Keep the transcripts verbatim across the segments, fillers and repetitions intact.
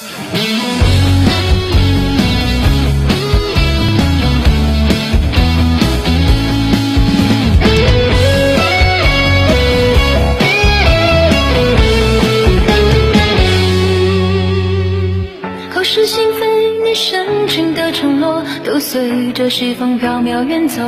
口是心非，你深情的承诺都随着西风飘渺远走。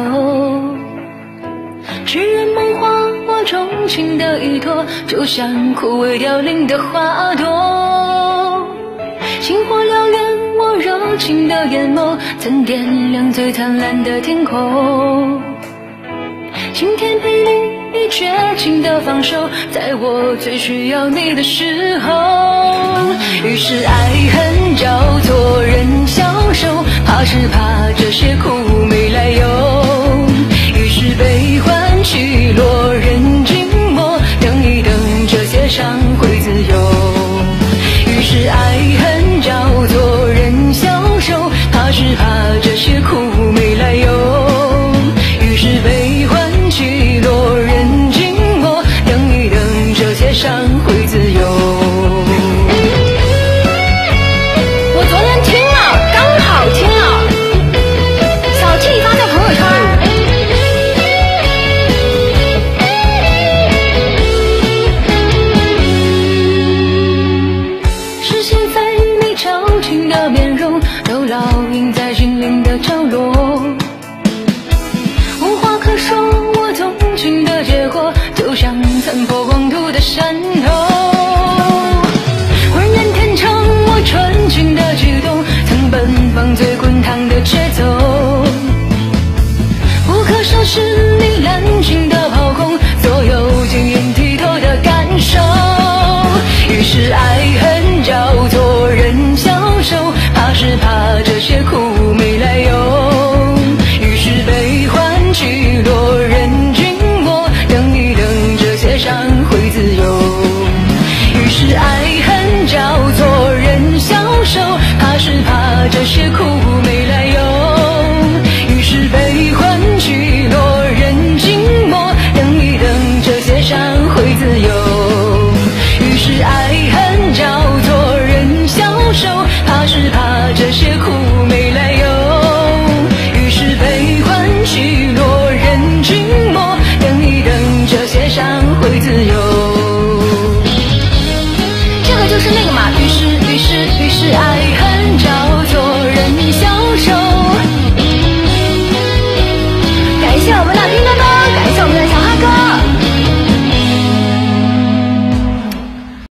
痴人梦话，我钟情的依托，就像枯萎凋零的花朵。星火燎原，我热情的眼眸曾点亮最灿烂的天空。晴天霹雳，你绝情的放手，在我最需要你的时候。于是爱恨交错人消瘦，怕是怕这些苦没来由。于是悲欢起落人静默，等一等这些伤会自由。于是爱恨交错人消瘦，怕是怕这些苦没来由。于是悲欢起落人静默，等一等这些伤会自由。 我昨天听了，刚好听了，小气发在朋友圈。 是心非，你矫情的面容都烙印在心灵的角落。无话可说，我动情的结果就像残破光土的山头。浑然天成，我纯情的悸动曾奔放最滚烫的节奏。不可收拾你滥情的炮轰，所有晶莹剔透的感受。于是爱恨交错人消瘦，怕是怕这些苦没来由。于是悲欢起落人静默，等一等这些伤会自由。于是爱恨交错人消瘦，怕是怕这些苦没来由。于是悲欢起落人静默，等一等这些伤会自由。于是爱恨交错人消瘦，怕是怕这些苦没来由。于是悲欢起落人静默，等一等这些伤会自由。 这个就是那个嘛，于是于是于是爱